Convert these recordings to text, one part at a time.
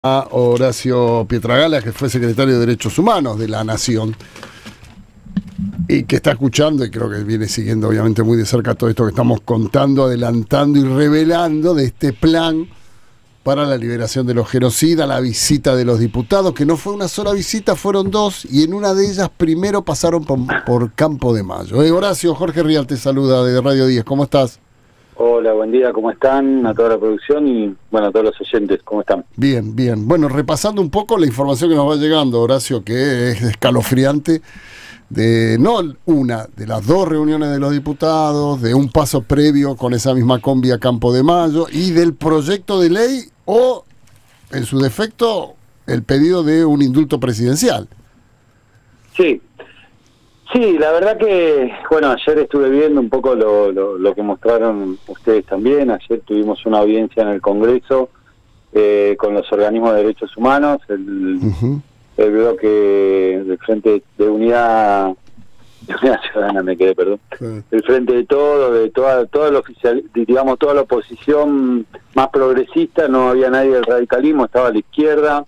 a Horacio Pietragala, que fue secretario de Derechos Humanos de la Nación y que está escuchando, y creo que viene siguiendo obviamente muy de cerca todo esto que estamos contando, adelantando y revelando de este plan para la liberación de los genocidas, la visita de los diputados, que no fue una sola visita, fueron dos, y en una de ellas primero pasaron por Campo de Mayo. Horacio, Jorge Rial te saluda de Radio 10, ¿cómo estás? Hola, buen día, ¿cómo están? A toda la producción y, bueno, a todos los oyentes, ¿cómo están? Bien, bien. Bueno, repasando un poco la información que nos va llegando, Horacio, que es escalofriante, de de las dos reuniones de los diputados, de un paso previo con esa misma combi a Campo de Mayo, y del proyecto de ley o, en su defecto, el pedido de un indulto presidencial. Sí, la verdad que, bueno, ayer estuve viendo un poco lo que mostraron ustedes también. Ayer tuvimos una audiencia en el Congreso con los organismos de derechos humanos, el bloque del Frente de Unidad Ciudadana, el Frente de Todo, de toda la oficial, digamos, toda la oposición más progresista. No había nadie del radicalismo, estaba a la izquierda.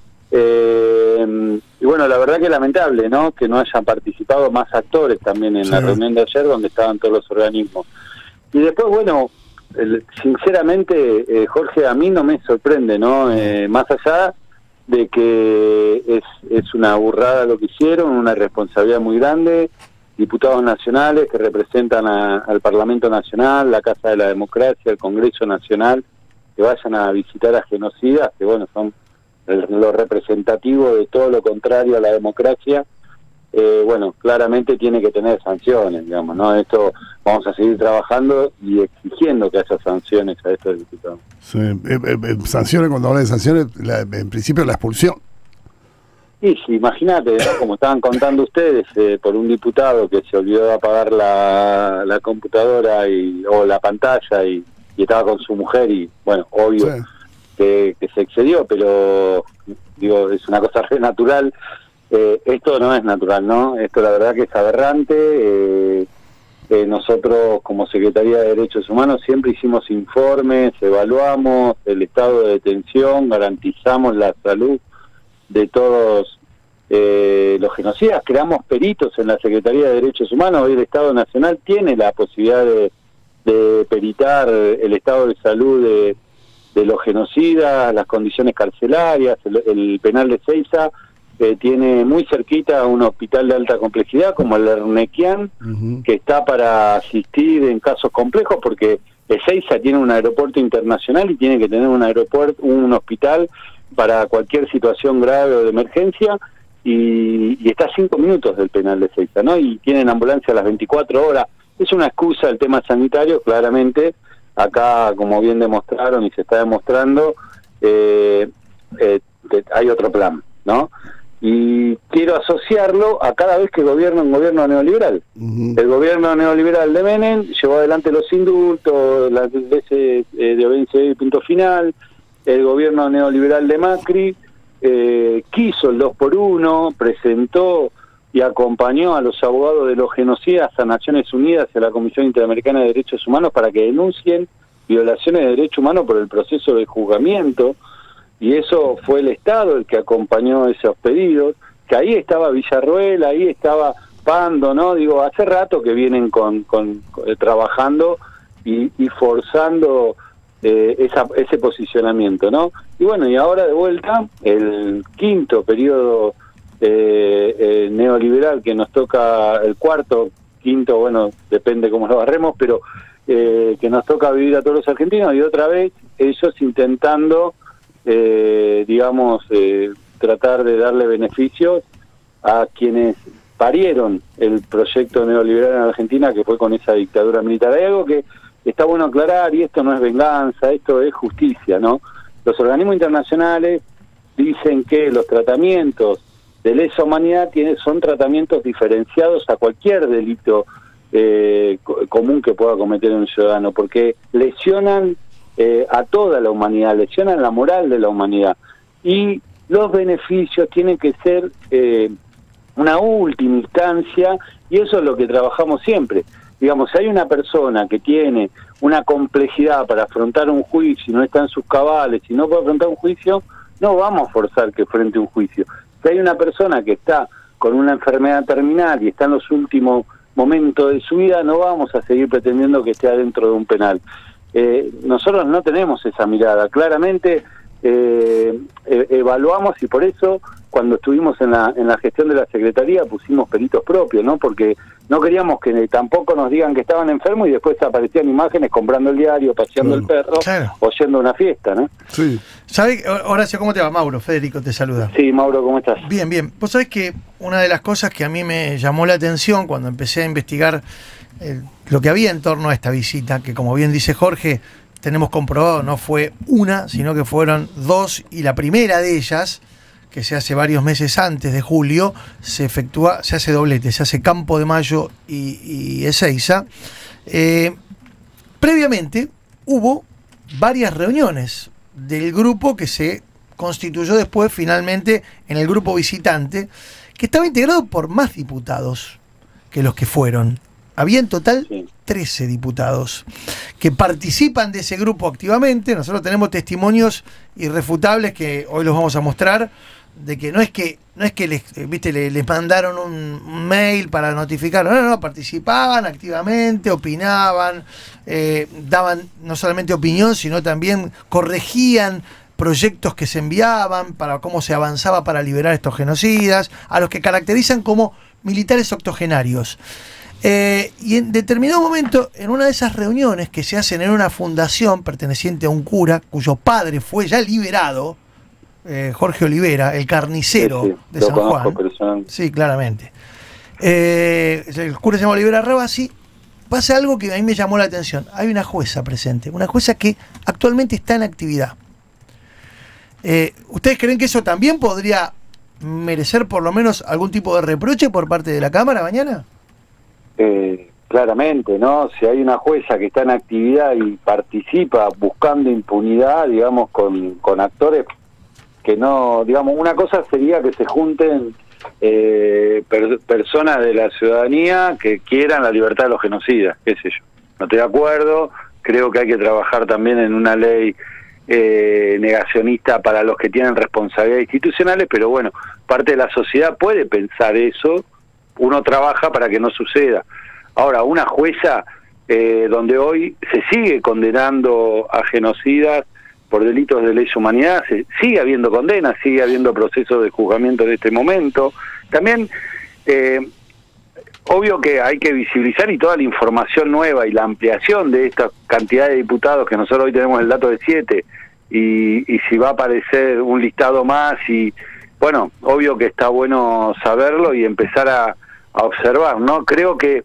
Y bueno, la verdad que es lamentable, ¿no?, que no hayan participado más actores también en la reunión de ayer, donde estaban todos los organismos. Y después, bueno, sinceramente, Jorge, a mí no me sorprende, ¿no? Más allá de que es una burrada lo que hicieron, una responsabilidad muy grande, diputados nacionales que representan al Parlamento Nacional, la Casa de la Democracia, el Congreso Nacional, que vayan a visitar a genocidas, que bueno, son lo representativo de todo lo contrario a la democracia. Bueno, claramente tiene que tener sanciones, digamos, ¿no? Esto vamos a seguir trabajando y exigiendo que haya sanciones a estos diputados. Sí, sanciones, cuando habla de sanciones, en principio la expulsión. Y sí, imagínate, ¿no?, como estaban contando ustedes, por un diputado que se olvidó de apagar la computadora o la pantalla y estaba con su mujer y, bueno, obvio... Sí. Que se excedió, pero digo, es una cosa re natural. Esto no es natural, ¿no? Esto la verdad que es aberrante. Nosotros como Secretaría de Derechos Humanos siempre hicimos informes, evaluamos el estado de detención, garantizamos la salud de todos los genocidas, creamos peritos en la Secretaría de Derechos Humanos. Hoy el Estado Nacional tiene la posibilidad de peritar el estado de salud de los genocidas, las condiciones carcelarias. El penal de Ezeiza tiene muy cerquita un hospital de alta complejidad como el Ernequian, que está para asistir en casos complejos, porque Ezeiza tiene un aeropuerto internacional y tiene que tener un hospital para cualquier situación grave o de emergencia, y está a 5 minutos del penal de Ezeiza, ¿no? Y tienen ambulancia a las 24 horas. Es una excusa el tema sanitario, claramente. Acá, como bien demostraron y se está demostrando, hay otro plan, ¿no? Y quiero asociarlo a cada vez que gobierna un gobierno neoliberal. El gobierno neoliberal de Menem llevó adelante los indultos, las veces de obediencia y punto final. El gobierno neoliberal de Macri quiso el 2x1, presentó y acompañó a los abogados de los genocidas a Naciones Unidas y a la Comisión Interamericana de Derechos Humanos para que denuncien violaciones de derechos humanos por el proceso de juzgamiento, y eso fue el Estado el que acompañó esos pedidos, que ahí estaba Villarroel, ahí estaba Pando, ¿no? Digo, hace rato que vienen trabajando y forzando ese posicionamiento, ¿no? Y bueno, y ahora de vuelta, el quinto periodo neoliberal que nos toca, el cuarto, quinto, bueno, depende cómo lo agarremos, pero que nos toca vivir a todos los argentinos, y otra vez ellos intentando, digamos, tratar de darle beneficios a quienes parieron el proyecto neoliberal en Argentina, que fue con esa dictadura militar. Hay algo que está bueno aclarar, y esto no es venganza, esto es justicia, ¿no? Los organismos internacionales dicen que los tratamientos de lesa humanidad son tratamientos diferenciados a cualquier delito común que pueda cometer un ciudadano, porque lesionan a toda la humanidad, lesionan la moral de la humanidad, y los beneficios tienen que ser una última instancia, y eso es lo que trabajamos siempre. Digamos, si hay una persona que tiene una complejidad para afrontar un juicio y no está en sus cabales y no puede afrontar un juicio, no vamos a forzar que frente a un juicio. Si hay una persona que está con una enfermedad terminal y está en los últimos momentos de su vida, no vamos a seguir pretendiendo que esté adentro de un penal. Nosotros no tenemos esa mirada. Claramente evaluamos, y por eso cuando estuvimos en la gestión de la Secretaría pusimos peritos propios, ¿no? Porque no queríamos que tampoco nos digan que estaban enfermos y después aparecían imágenes comprando el diario, paseando el perro, o yendo a una fiesta, ¿no? Sí. ¿Sabés, Horacio, cómo te va? Mauro, Federico te saluda. Sí, Mauro, ¿cómo estás? Bien, bien. Vos sabés que una de las cosas que a mí me llamó la atención cuando empecé a investigar lo que había en torno a esta visita, que como bien dice Jorge, tenemos comprobado, no fue una, sino que fueron dos, y la primera de ellas, que se hace varios meses antes de julio, se hace doblete, se hace Campo de Mayo y Ezeiza. Previamente hubo varias reuniones del grupo que se constituyó después finalmente en el grupo visitante, que estaba integrado por más diputados que los que fueron. Había en total 13 diputados que participan de ese grupo activamente. Nosotros tenemos testimonios irrefutables que hoy los vamos a mostrar, de que no es que les mandaron un mail para notificarlo, no, participaban activamente, opinaban, daban no solamente opinión, sino también corregían proyectos que se enviaban para cómo se avanzaba para liberar a estos genocidas, a los que caracterizan como militares octogenarios. Y en determinado momento, en una de esas reuniones que se hacen en una fundación perteneciente a un cura cuyo padre fue ya liberado, Jorge Olivera, el carnicero de San Juan. Sí, claramente. El cura se llama Olivera Rabasi. Pasa algo que a mí me llamó la atención. Hay una jueza presente, una jueza que actualmente está en actividad. ¿Ustedes creen que eso también podría merecer por lo menos algún tipo de reproche por parte de la Cámara mañana? Claramente, ¿no? Si hay una jueza que está en actividad y participa buscando impunidad, digamos, con actores que no, digamos, una cosa sería que se junten personas de la ciudadanía que quieran la libertad de los genocidas, qué sé yo. No estoy de acuerdo, creo que hay que trabajar también en una ley negacionista para los que tienen responsabilidades institucionales, pero bueno, parte de la sociedad puede pensar eso, uno trabaja para que no suceda. Ahora, una jueza donde hoy se sigue condenando a genocidas por delitos de lesa humanidad, sigue habiendo condenas, sigue habiendo procesos de juzgamiento en este momento. También, obvio que hay que visibilizar, y toda la información nueva y la ampliación de esta cantidad de diputados, que nosotros hoy tenemos el dato de 7, y si va a aparecer un listado más, y bueno, obvio que está bueno saberlo y empezar a observar, ¿no? Creo que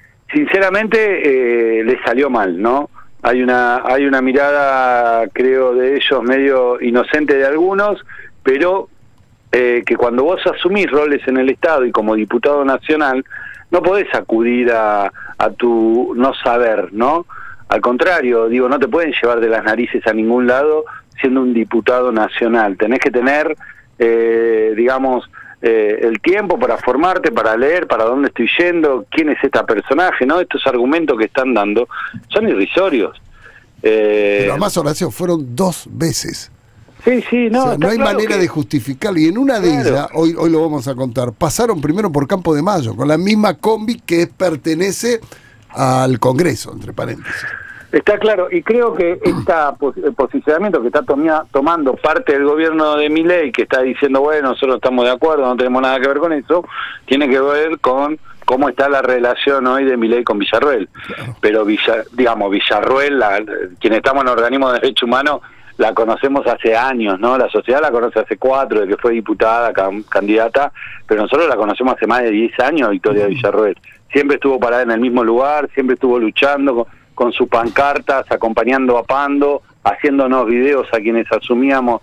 sinceramente le salió mal, ¿no? Hay una mirada, creo, de ellos medio inocente de algunos, pero que cuando vos asumís roles en el Estado y como diputado nacional, no podés acudir a tu no saber, ¿no? Al contrario, digo, no te pueden llevar de las narices a ningún lado siendo un diputado nacional. Tenés que tener, digamos, el tiempo para formarte, para leer, para dónde estoy yendo, quién es este personaje, ¿no? Estos argumentos que están dando son irrisorios. Pero además, Horacio, fueron 2 veces. Sí, no. O sea, no hay claro manera de justificarlo. Y en una de ellas, hoy lo vamos a contar, pasaron primero por Campo de Mayo, con la misma combi que pertenece al Congreso, entre paréntesis. Está claro, y creo que este posicionamiento que está tomando parte del gobierno de Milei, que está diciendo, bueno, nosotros estamos de acuerdo, no tenemos nada que ver con eso, tiene que ver con cómo está la relación hoy de Milei con Villarruel. Claro. Pero, Villarruel, quienes estamos en organismos de derechos humanos, la conocemos hace años, ¿no? La sociedad la conoce hace 4, de que fue diputada, candidata, pero nosotros la conocemos hace más de 10 años, Victoria Villarruel. Siempre estuvo parada en el mismo lugar, siempre estuvo luchando con sus pancartas, acompañando a Pando, haciéndonos videos a quienes asumíamos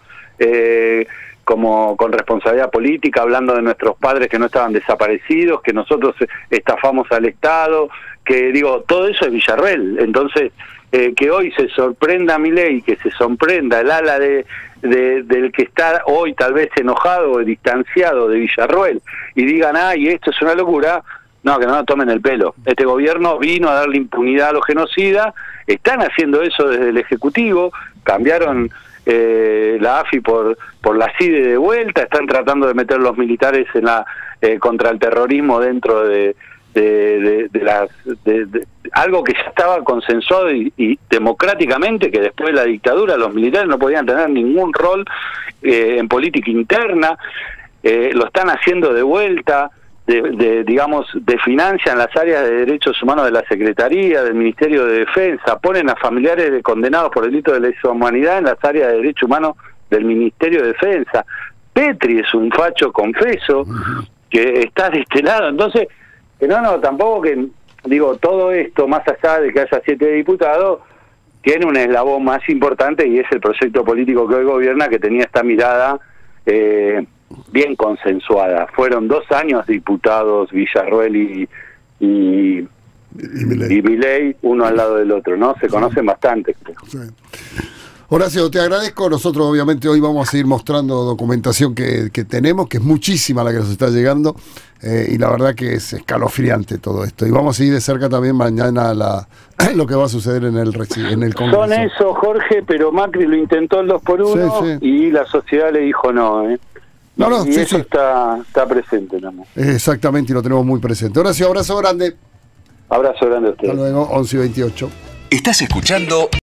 como con responsabilidad política, hablando de nuestros padres que no estaban desaparecidos, que nosotros estafamos al Estado, que digo, todo eso es Villarruel. Entonces, que hoy se sorprenda Milei, que se sorprenda el ala del que está hoy tal vez enojado o distanciado de Villarruel, y digan, ay, esto es una locura. No, que no nos tomen el pelo. Este gobierno vino a darle impunidad a los genocidas, están haciendo eso desde el Ejecutivo, cambiaron la AFI por la CIDE de vuelta, están tratando de meter los militares en la contra el terrorismo dentro de algo que ya estaba consensuado y democráticamente, que después de la dictadura los militares no podían tener ningún rol en política interna. Lo están haciendo de vuelta, digamos, financian las áreas de derechos humanos de la Secretaría, del Ministerio de Defensa, ponen a familiares de condenados por delitos de lesa humanidad en las áreas de derechos humanos del Ministerio de Defensa. Petri es un facho confeso que está de este lado. Entonces, tampoco que, digo, todo esto, más allá de que haya 7 diputados, tiene un eslabón más importante, y es el proyecto político que hoy gobierna, que tenía esta mirada bien consensuada. Fueron 2 años diputados Villarruel y Milei, uno al lado del otro, ¿no? Se conocen bastante, creo. Sí. Horacio, te agradezco. Nosotros obviamente hoy vamos a seguir mostrando documentación que tenemos, que es muchísima la que nos está llegando, y la verdad que es escalofriante todo esto. Y vamos a seguir de cerca también mañana lo que va a suceder en el Congreso. Son eso, Jorge, pero Macri lo intentó el 2 por 1 sí. Y la sociedad le dijo no, No, y sí, eso sí. Está presente, ¿no? Exactamente, y lo tenemos muy presente. Horacio, abrazo grande. Abrazo grande a ustedes. Hasta luego, 11:28. Estás escuchando